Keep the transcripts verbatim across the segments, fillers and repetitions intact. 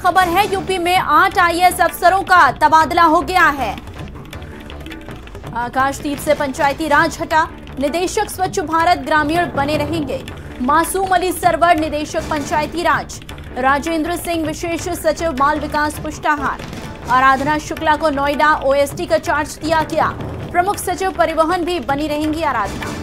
खबर है, यूपी में आठ आईएएस अफसरों का तबादला हो गया है। आकाशदीप से पंचायती राज हटा, निदेशक स्वच्छ भारत ग्रामीण बने रहेंगे। मासूम अली सरवर निदेशक पंचायती राज, राजेंद्र सिंह विशेष सचिव बाल विकास पुष्टाहार। आराधना शुक्ला को नोएडा ओएसडी का चार्ज दिया गया। प्रमुख सचिव परिवहन भी बनी रहेंगी आराधना।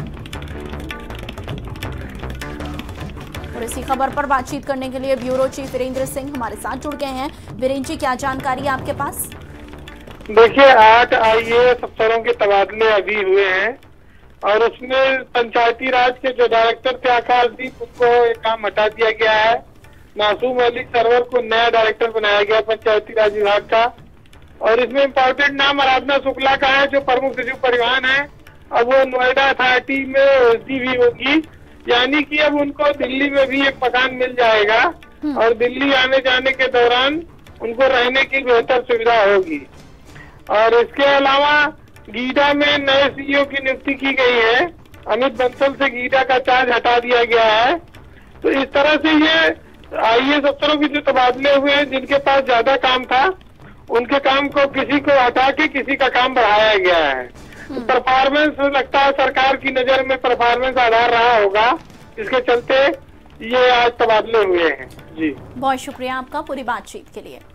और इसी खबर पर बातचीत करने के लिए ब्यूरो चीफ वीरेंद्र सिंह हमारे साथ जुड़ गए हैं। वीरेंद्र जी, क्या जानकारी है आपके पास? देखिए, आठ आईएएस अफसरों के तबादले अभी हुए हैं और उसमें पंचायती राज के जो डायरेक्टर थे आकाशदीप, उनको एक काम हटा दिया गया है। मासूम अली सरवर को नया डायरेक्टर बनाया गया पंचायती राज विभाग का। और इसमें इम्पोर्टेंट नाम आराधना शुक्ला का है, जो प्रमुख सचिव परिवहन है। अब वो नोएडा अथॉरिटी में ओएसडी भी होगी, यानी कि अब उनको दिल्ली में भी एक मकान मिल जाएगा और दिल्ली आने जाने के दौरान उनको रहने की बेहतर सुविधा होगी। और इसके अलावा गीडा में नए सीईओ की नियुक्ति की गई है। अमित बंसल से गीडा का चार्ज हटा दिया गया है। तो इस तरह से ये आईएएस अफसरों के जो तबादले हुए हैं, जिनके पास ज्यादा काम था, उनके काम को किसी को हटा के किसी का काम बढ़ाया गया है। परफॉर्मेंस लगता है सरकार की नजर में परफॉर्मेंस आधार रहा होगा, इसके चलते ये आज तबादले हुए हैं। जी, बहुत शुक्रिया आपका पूरी बातचीत के लिए।